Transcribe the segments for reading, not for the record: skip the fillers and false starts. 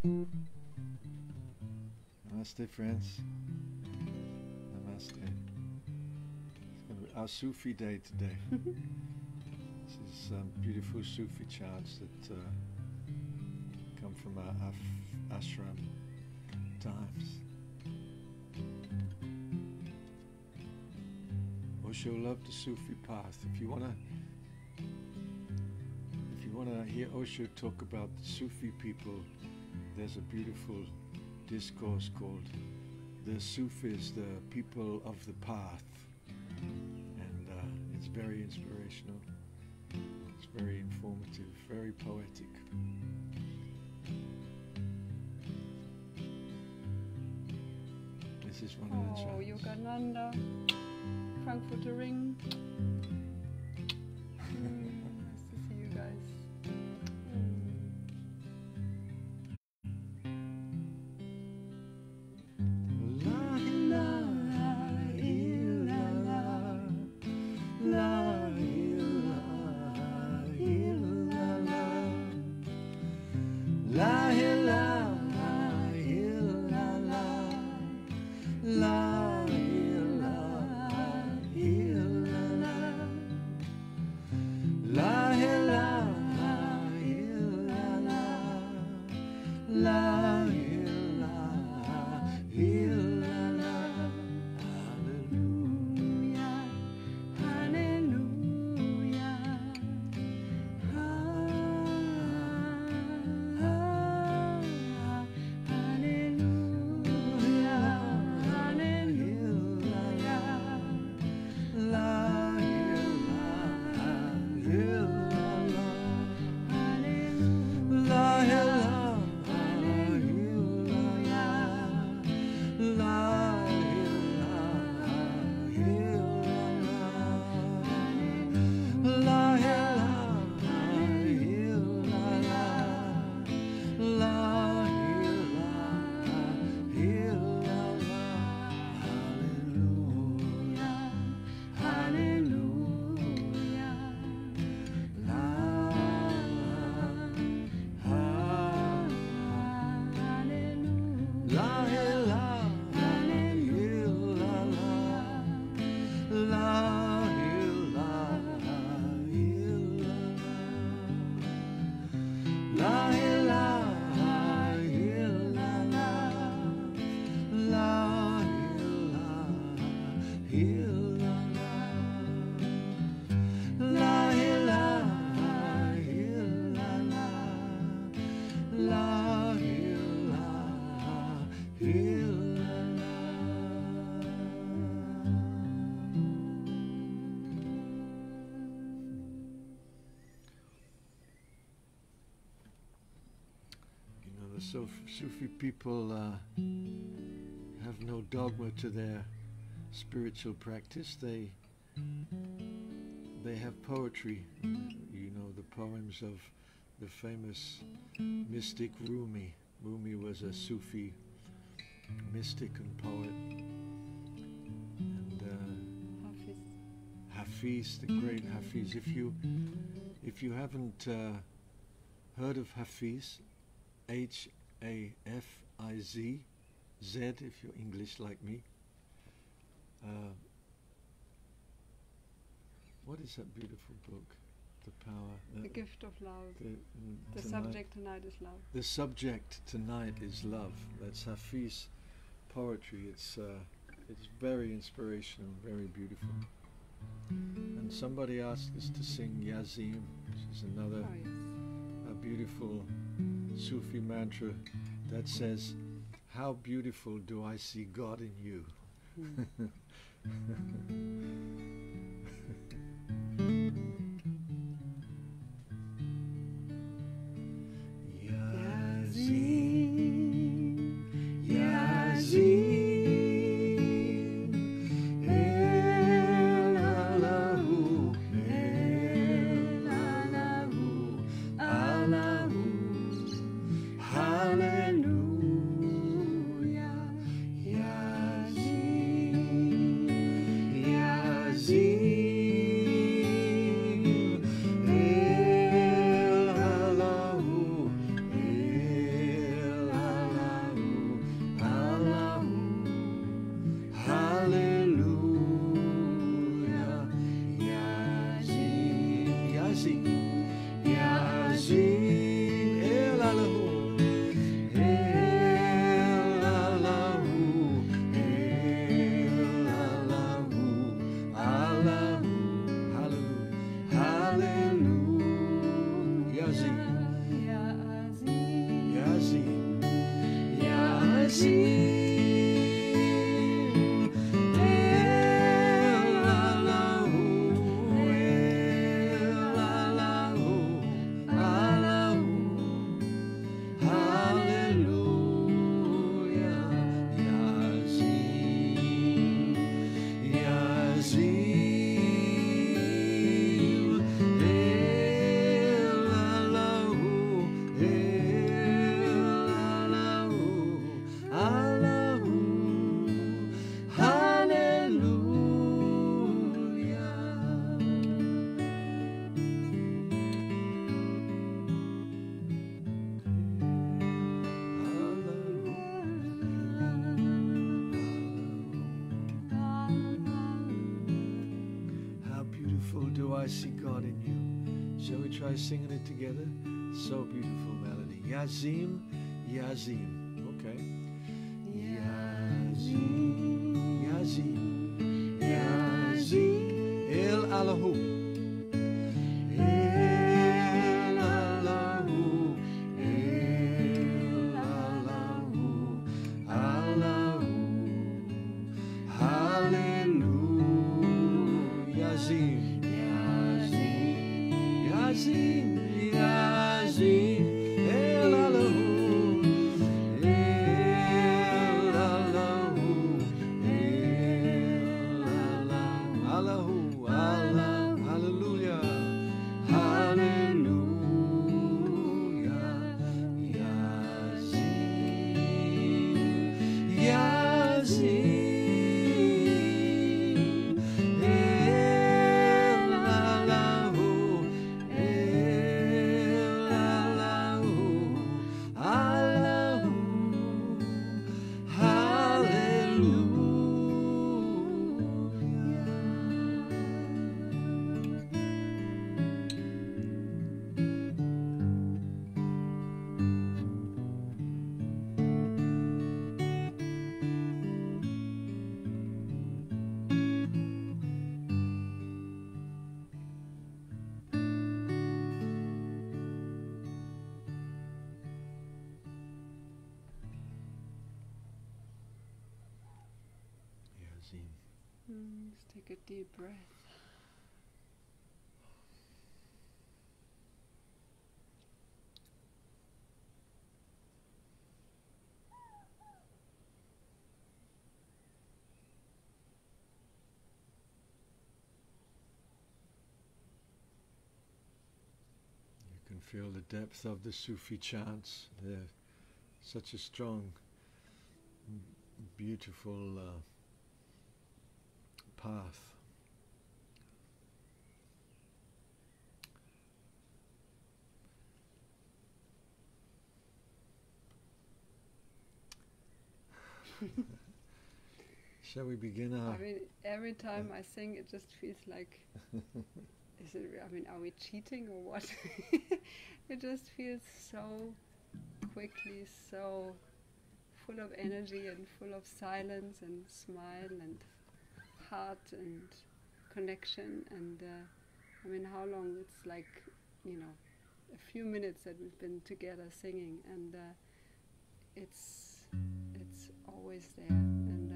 Namaste, friends. Namaste. It's going to be our Sufi day today. This is beautiful Sufi chants that come from our ashram times. Osho loved the Sufi path. If you wanna hear Osho talk about the Sufi people, there's a beautiful discourse called "The Sufis, the People of the Path," and it's very inspirational. It's very informative, very poetic. This is one of the chants. Yogananda, Frankfurter Ring. Nice to see you guys. Sufi people have no dogma to their spiritual practice. They have poetry. You know the poems of the famous mystic Rumi. Rumi was a Sufi mystic and poet. And Hafiz, the great Hafiz. If you haven't heard of Hafiz, Hafiz, Z if you're English like me. What is that beautiful book? The Power. The Gift of Love. The subject tonight is love. The subject tonight is love. That's Hafiz poetry. It's very inspirational, very beautiful. And somebody asked us to sing Yazim, which is another a beautiful Sufi mantra that says, "How beautiful do I see God in you." Yazim, Yazim. Yazim, Yazim. I see God in you. Shall we try singing it together? So beautiful melody. Yazim, Yazim. Okay. Yazim, Yazim, Yazim. El Allahu. El Allahu. El Allahu. Allahu. Hallelujah. Yazim. Yazim, Yazim, El Allahu, El Allahu, El Allahu, Allahu, Allah, Hallelujah, Hallelujah, Yazim, Yazim. Just take a deep breath. You can feel the depth of the Sufi chants. They're such a strong, beautiful path. Shall we begin our... I mean, every time I sing, it just feels like, is it, I mean, are we cheating or what? It just feels so quickly, so full of energy and full of silence and smile and heart and connection. And I mean, how long? It's like, you know, a few minutes that we've been together singing, and it's always there. And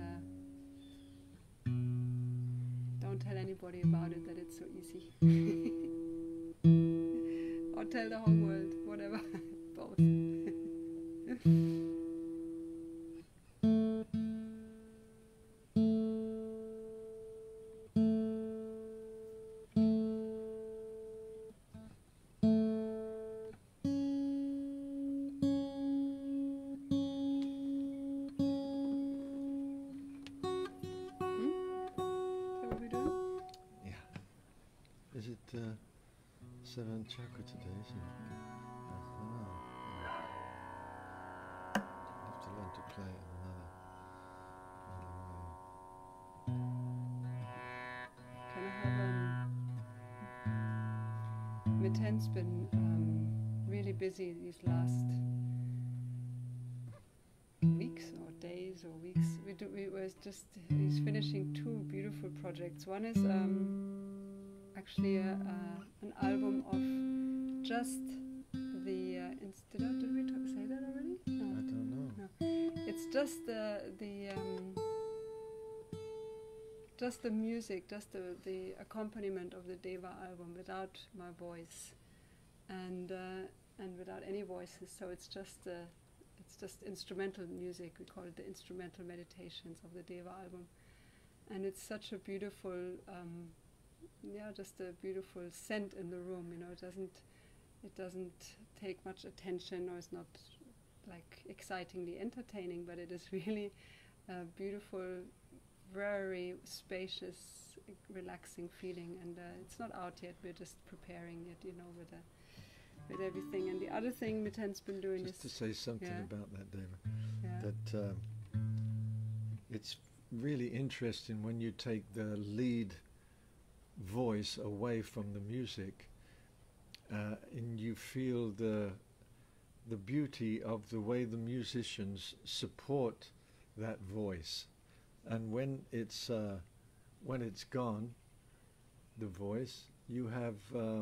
don't tell anybody about it that it's so easy. Or tell the whole world, whatever, both. Seventh chakra today, isn't it? I have to learn to play it in another way. Can I have Miten's been really busy these last weeks or days or weeks. He's finishing two beautiful projects. One is actually an album of just the did we say that already? just the music, just the accompaniment of the Deva album without my voice, and without any voices. So it's just instrumental music. We call it the instrumental meditations of the Deva album, and it's such a beautiful, just a beautiful scent in the room. You know, it doesn't take much attention, or it's not like excitingly entertaining, but it is really a beautiful, very spacious, relaxing feeling. And it's not out yet. We're just preparing it, you know, with everything. And the other thing Miten's been doing just to say something about that, Deva, that it's really interesting when you take the lead voice away from the music, and you feel the beauty of the way the musicians support that voice. And when it's gone, the voice, you have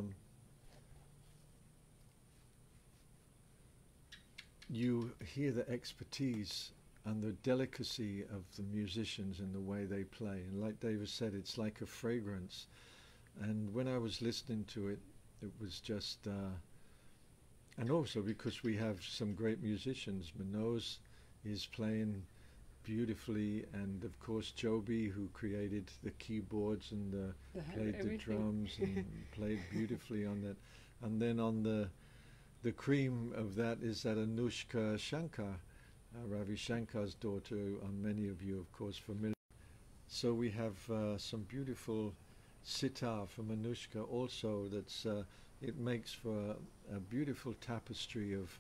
you hear the expertise and the delicacy of the musicians in the way they play. And like David said, it's like a fragrance. And when I was listening to it, it was just, and also because we have some great musicians. Manoj is playing beautifully, and of course Joby, who created the keyboards and played the drums and played beautifully on that. And then on the cream of that is that Anushka Shankar, Ravi Shankar's daughter, and many of you of course familiar. So we have some beautiful sitar from Anushka also. That's it makes for a beautiful tapestry of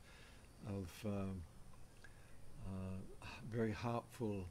very heartful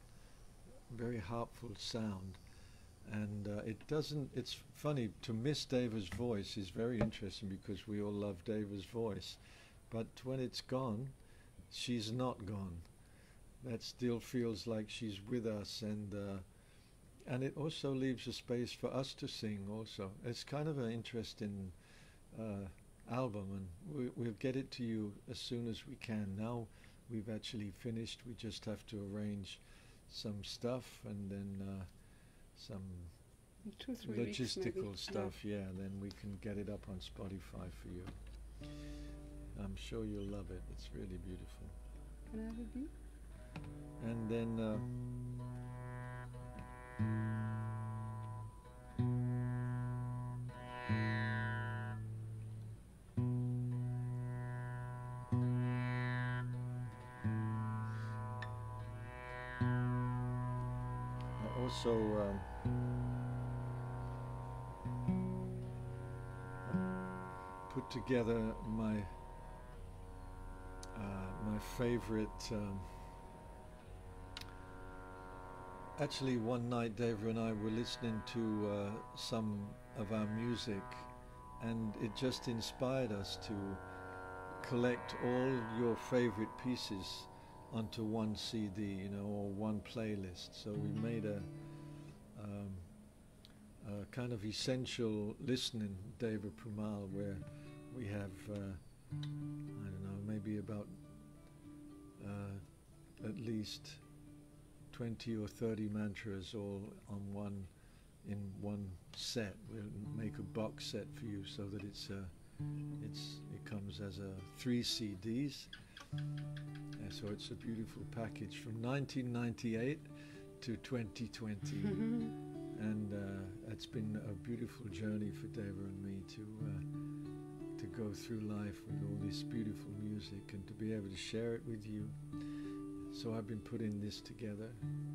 sound. And it's funny, to miss Deva's voice is very interesting, because we all love Deva's voice, but when it's gone, she's not gone. That still feels like she's with us, and it also leaves a space for us to sing also. It's kind of an interesting album, and we'll get it to you as soon as we can. Now we've actually finished, we just have to arrange some stuff, and then some 2-3 weeks logistical stuff, then we can get it up on Spotify for you. I'm sure you'll love it. It's really beautiful. Can I have a beat? And then I also put together my favorite. Actually, one night Deva and I were listening to some of our music, and it just inspired us to collect all your favorite pieces onto one CD, you know, or one playlist. So we made a kind of essential listening Deva Premal, where we have I don't know, maybe about at least 20 or 30 mantras all on in one set. We'll make a box set for you so that it comes as 3 CDs. And so it's a beautiful package from 1998 to 2020. And it's been a beautiful journey for Deva and me to go through life with all this beautiful music and to be able to share it with you. So I've been putting this together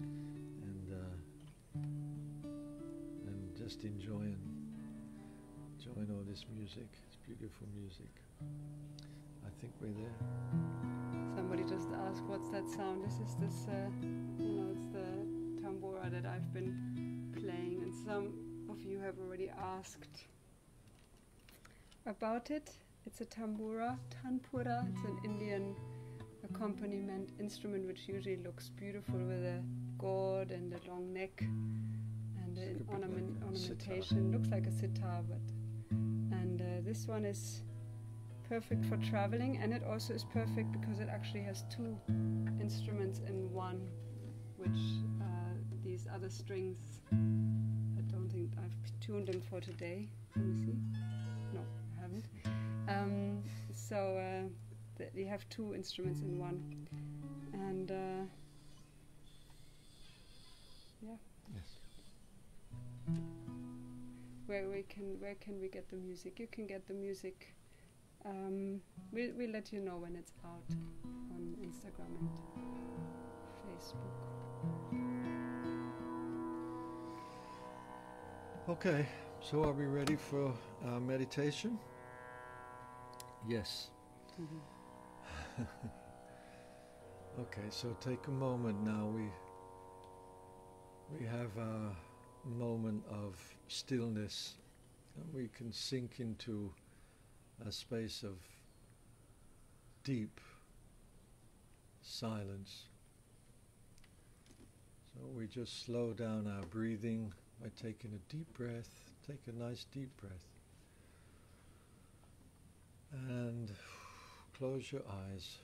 and just enjoying all this music. It's beautiful music. I think we're there. Somebody just asked, what's that sound? This is it's the tambura that I've been playing, and some of you have already asked about it. It's a tambura, tanpura. It's an Indian accompaniment instrument which usually looks beautiful with a gourd and a long neck and an ornamentation. Looks like a sitar, but this one is perfect for traveling, and it also is perfect because it actually has two instruments in one, which these other strings, I don't think I've tuned them for today. Let me see. No, I haven't. So we have two instruments in one, and yeah. Yes. Where can we get the music? You can get the music. We'll let you know when it's out on Instagram and Facebook. Okay, so are we ready for our meditation? Yes. Mm-hmm. Okay, so take a moment now. We have our moment of stillness, and we can sink into a space of deep silence. So we just slow down our breathing by taking a deep breath. Take a nice deep breath. And close your eyes.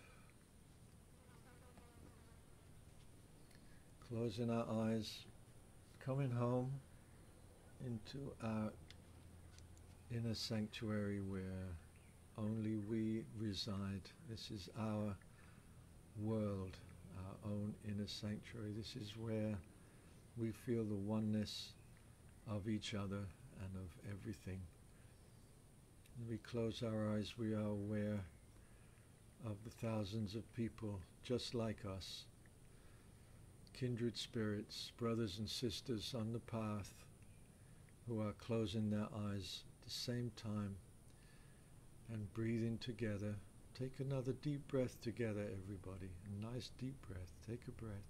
Closing our eyes, coming home into our inner sanctuary where only we reside. This is our world, our own inner sanctuary. This is where we feel the oneness of each other and of everything. When we close our eyes, we are aware of the thousands of people just like us, kindred spirits, brothers and sisters on the path, who are closing their eyes at the same time and breathing together. Take another deep breath together, everybody. A nice deep breath. Take a breath.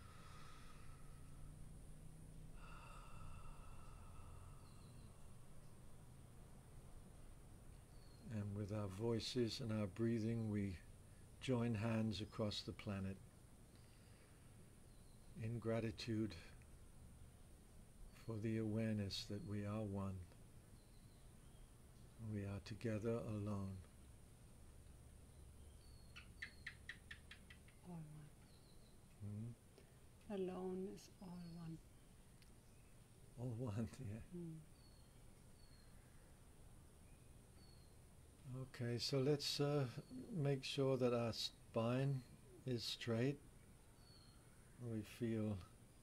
And with our voices and our breathing, we join hands across the planet in gratitude for the awareness that we are one. We are together alone. All one. Alone is all one. All one, yeah. Okay, so let's make sure that our spine is straight. We feel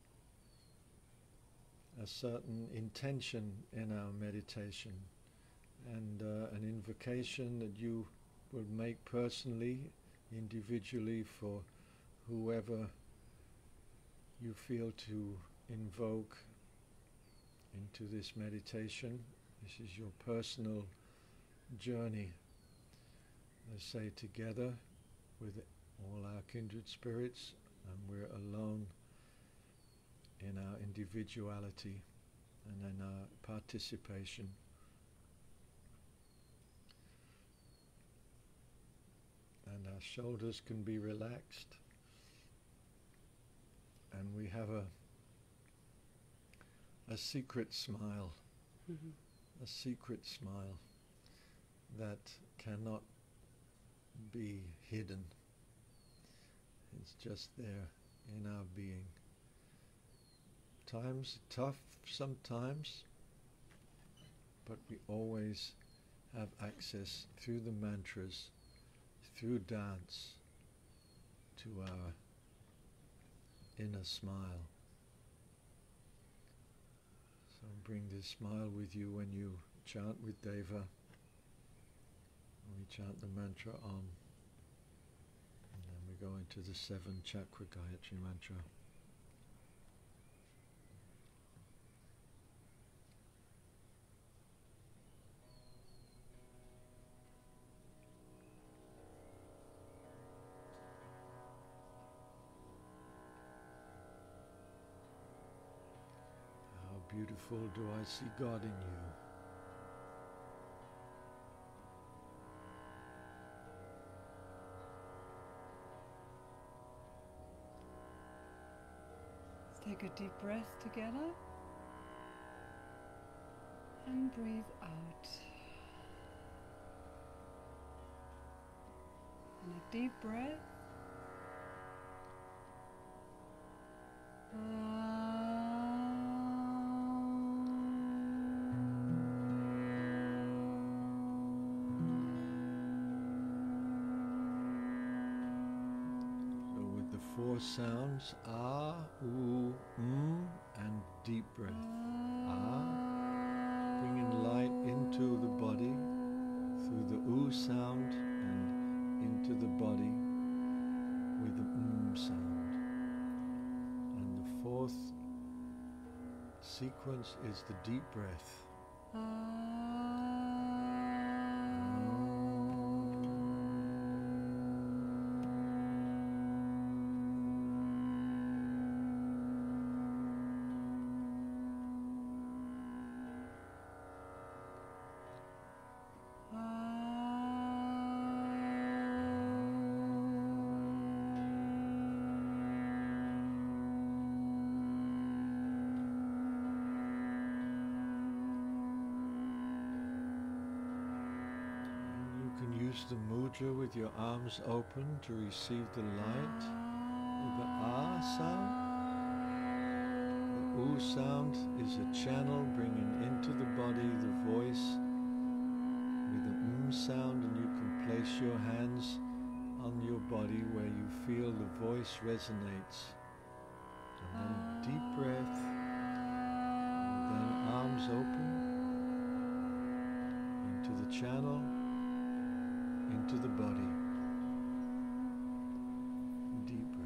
a certain intention in our meditation, and an invocation that you will make personally, individually, for whoever you feel to invoke into this meditation. This is your personal journey. Let's say together with all our kindred spirits, and we're alone in our individuality and in our participation. And our shoulders can be relaxed, and we have a secret smile, a secret smile that cannot be hidden. It's just there in our being. Times tough sometimes, but we always have access through the mantras, through dance, to our inner smile. So bring this smile with you when you chant with Deva. We chant the mantra Om, and then we go into the 7 chakra Gayatri mantra. How beautiful do I see God in you. Take a deep breath together and breathe out. deep breath. So with the four sounds, ah, oo, and deep breath. Ah, bringing light into the body through the oo sound and into the body with the sound. And the fourth sequence is the deep breath. Use the mudra with your arms open to receive the light with the ah sound. The oo sound is a channel bringing into the body the voice with the sound, and you can place your hands on your body where you feel the voice resonates. And then deep breath, and then arms open into the channel, into the body. Deep breath.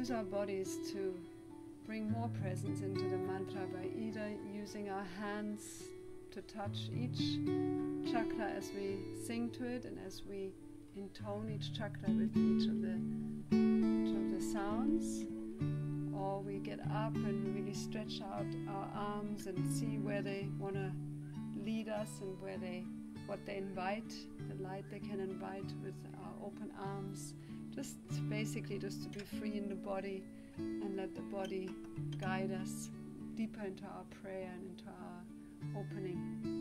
use our bodies to bring more presence into the mantra by either using our hands to touch each chakra as we sing to it and as we intone each chakra with each of the sounds, or we get up and really stretch out our arms and see where they want to lead us and what they invite, the light they can invite with our open arms, just to be free in the body and let the body guide us deeper into our prayer and into our opening.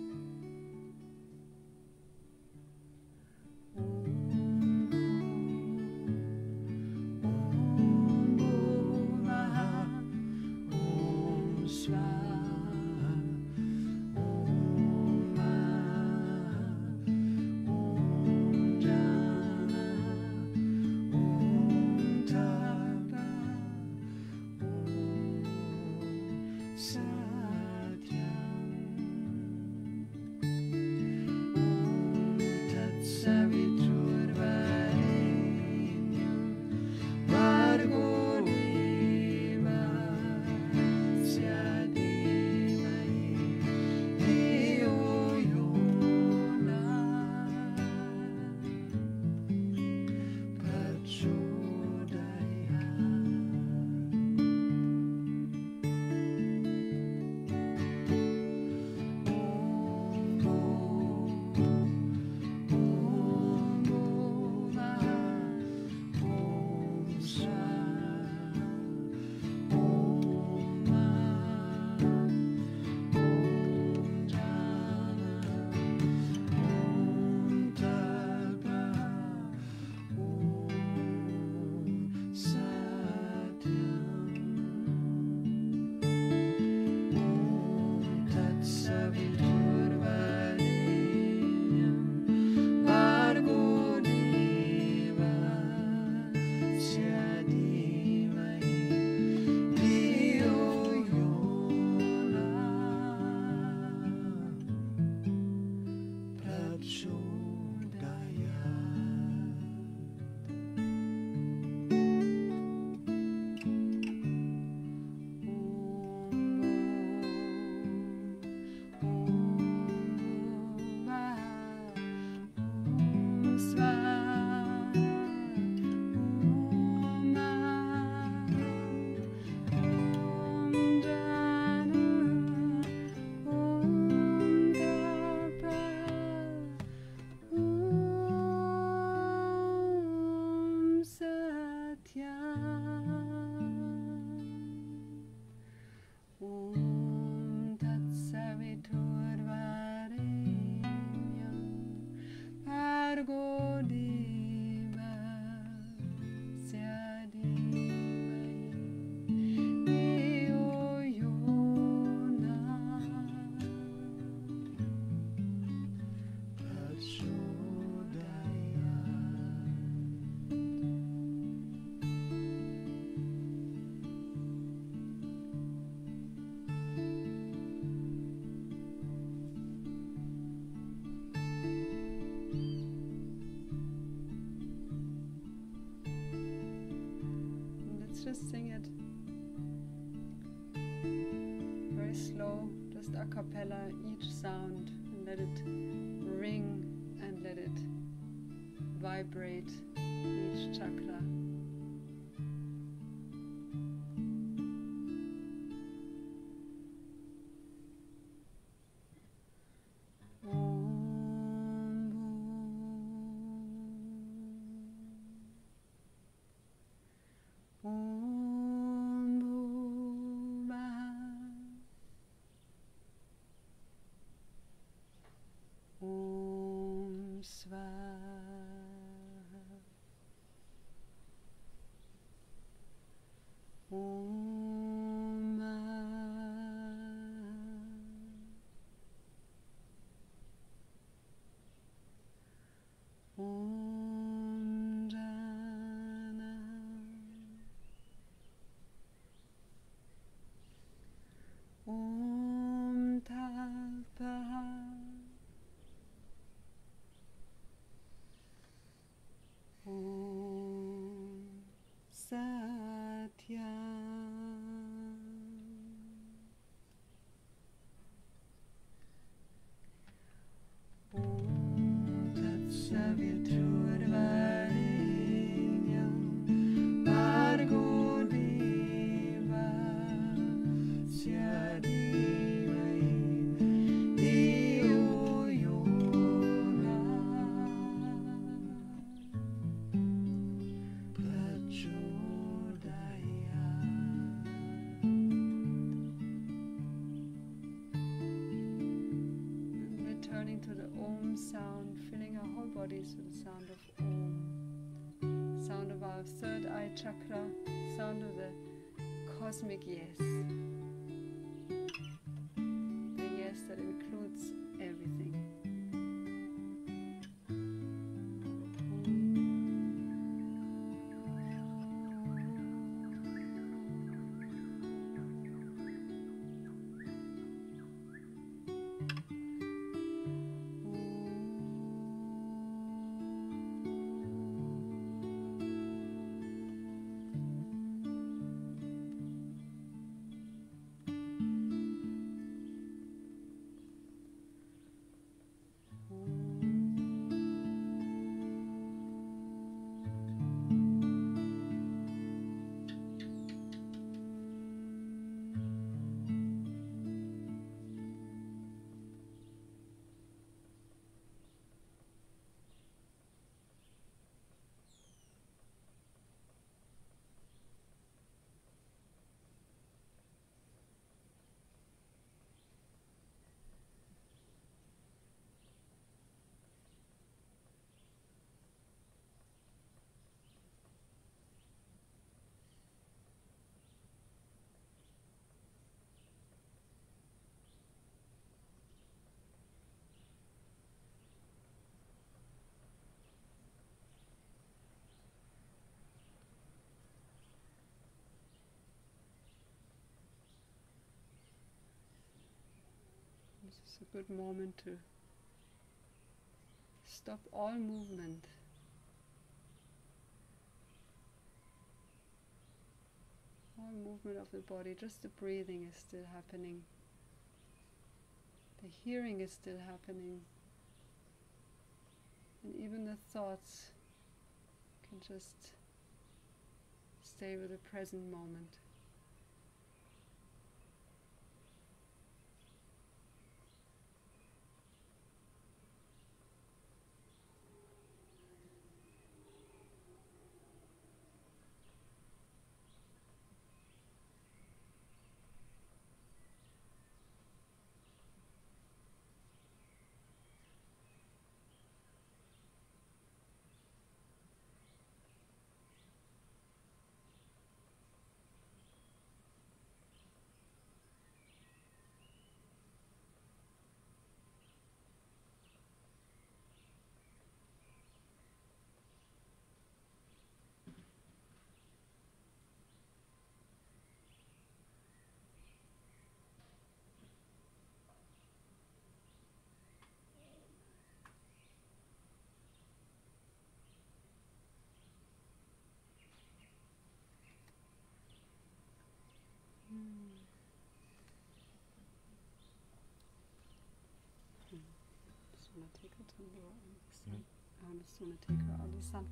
Just sing it very slow, just a cappella, each sound, and let it ring and let it vibrate each chakra. To the Om sound, filling our whole bodies with the sound of Om, sound of our third eye chakra, sound of the cosmic yes, the yes that includes everything. This is a good moment to stop all movement. All movement of the body, just the breathing is still happening. The hearing is still happening. And even the thoughts can just stay with the present moment. Just want to take her to the door on the sun. I just want to take her on the sun.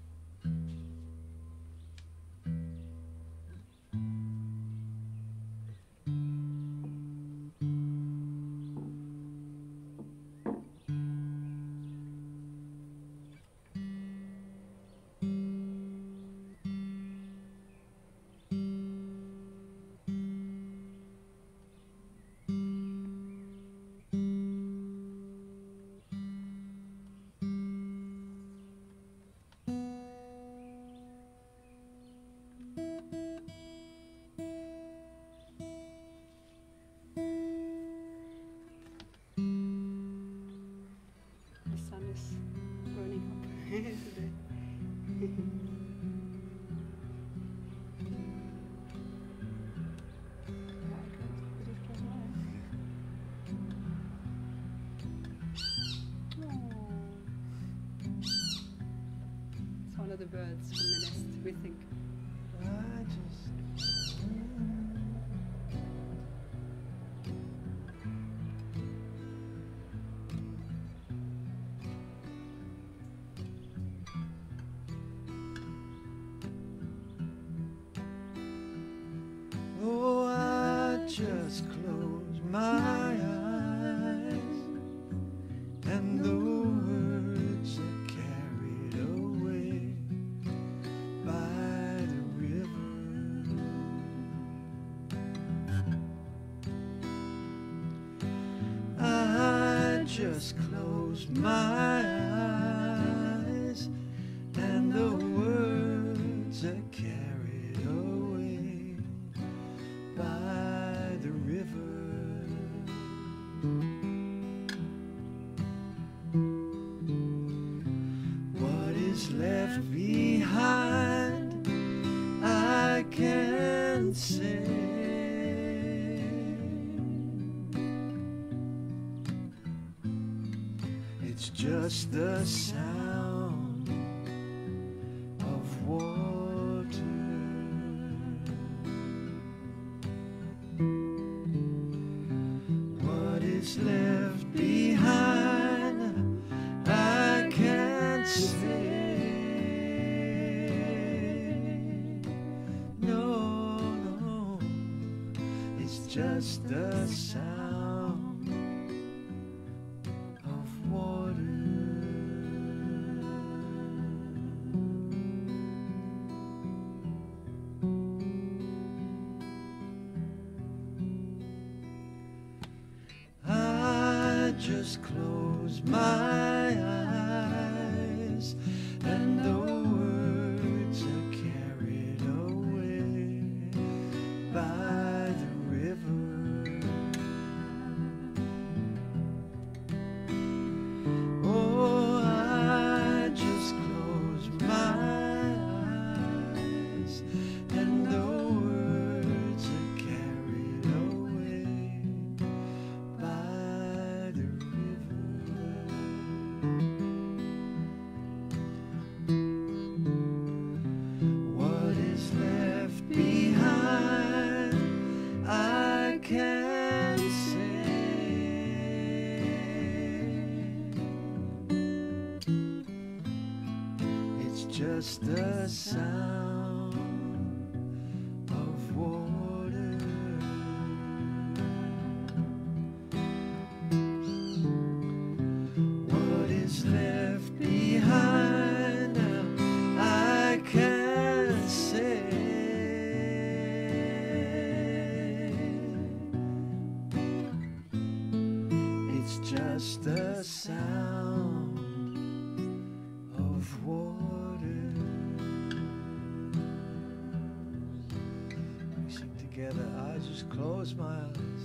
The birds from the nest, we think. just close my eyes and the words are carried away by the river. I just close my eyes and the words are carried away by the river. What is left behind I can't say. It's just the sound of water. What is left behind I can't say. No, no, it's just the sound of water. I just close my eyes and the words are carried away by the river. Oh, I just close my eyes and the words are carried away by the river. What is left behind I can't say. It's just the sound of water. What is left behind now I can't say. It's just the sound of water. We sing together. I just close my eyes.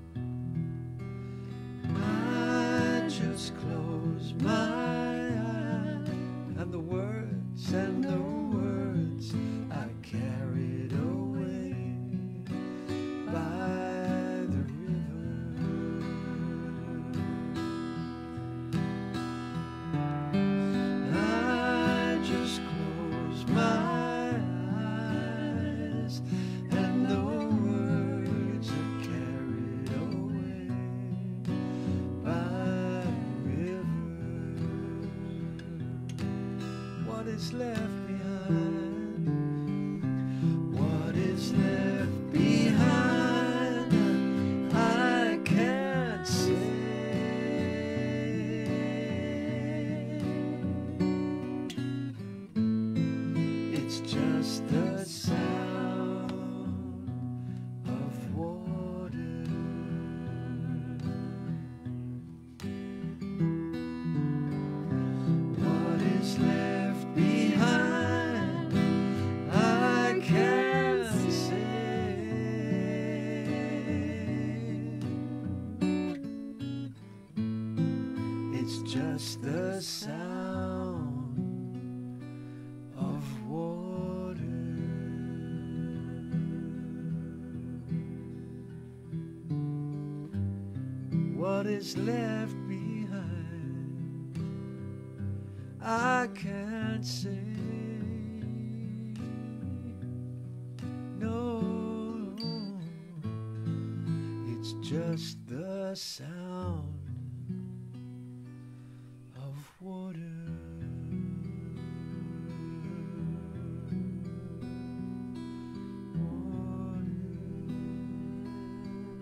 I just close my eyes and the words I carried away by the river. I just close my eyes and the words are carried away by the river. What is left behind? What is left behind I can't say. It's just the sound of water. What is left behind I can't say. It's just the sound of water. What is left behind I can't say. No, it's just the sound of water. Water.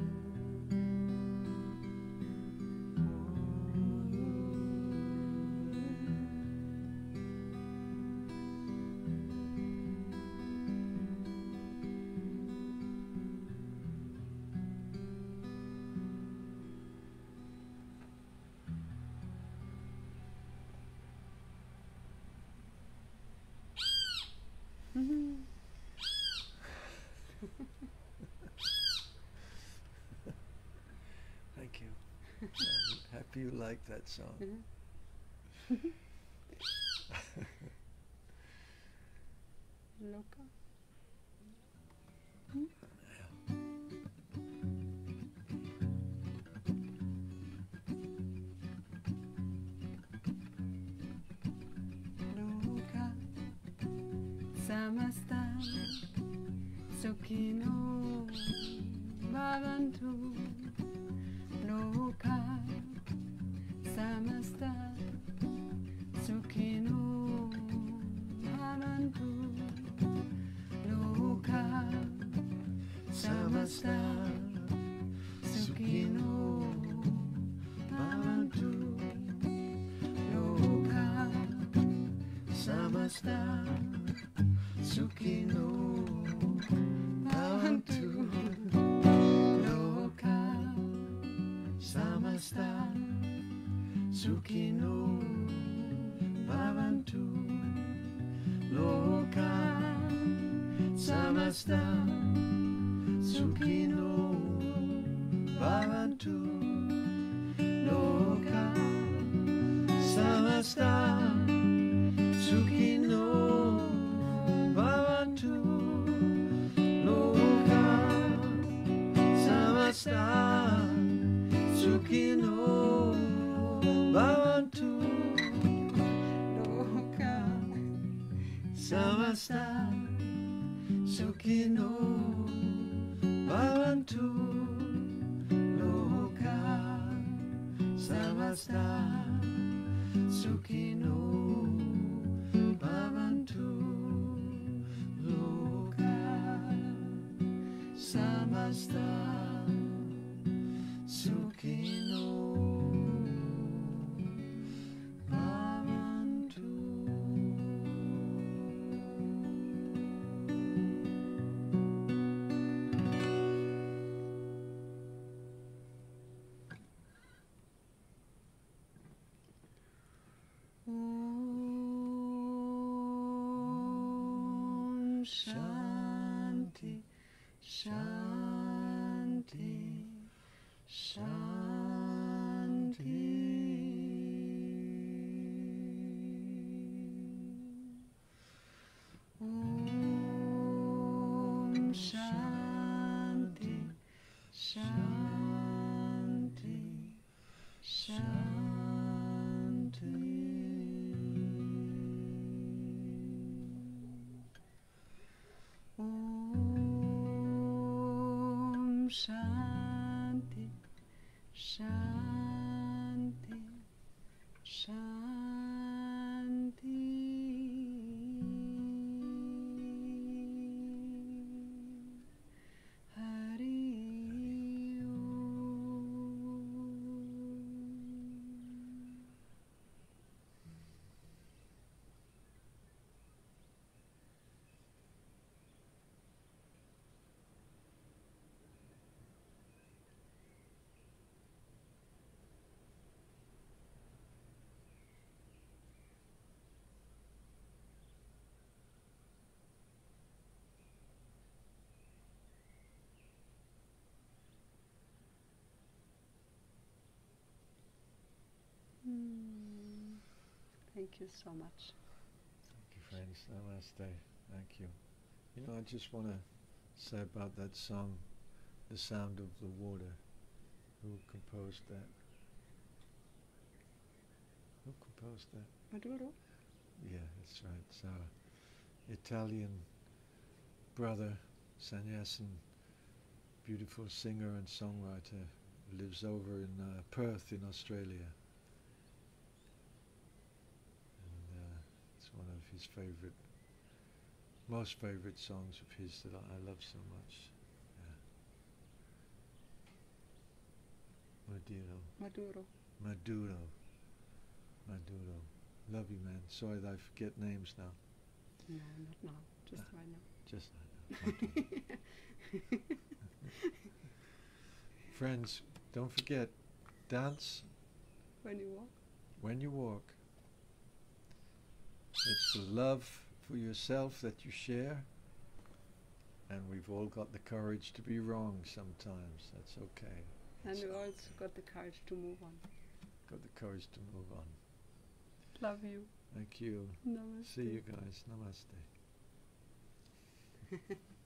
you like that song. Lokah. Lokah samasta sukhino bhavantu. Lokah samasta sukhino bhavantu. Lokah samasta sukhino bhavantu. Lokah samasta sukhino bhavantu. Lokah samasta sukhino bhavantu. Lokah samasta sukhino bhavantu. Lokah samasta sukhino bhavantu. Lokah samasta sukhino bhavantu. Lokah samasta sukhino bhavantu. Lokah samasta sukhino bhavantu. Lokah samasta sukhino bhavantu. Om Shanti, Shanti, Shanti. Om Shanti, Shanti, Shanti. Om Shanti, Shanti, Shanti. Hari Thank you so much. Thank you, friends. Namaste. Thank you. You know, I just want to say about that song, The Sound of the Water. Who composed that? Who composed that? Madhuro? Yeah, that's right. So, Italian brother, sannyasin, beautiful singer and songwriter, lives over in Perth in Australia. It's one of his most favorite songs of his that I love so much. Yeah. Madhuro. Madhuro. Love you, man. Sorry that I forget names now. No, not now. Just right now. Just like that. Friends, don't forget, dance When you walk. when you walk. It's the love for yourself that you share, and we've all got the courage to be wrong sometimes. That's okay. And we also got the courage to move on. got the courage to move on. Love you. Thank you. Namaste. See you guys. Namaste.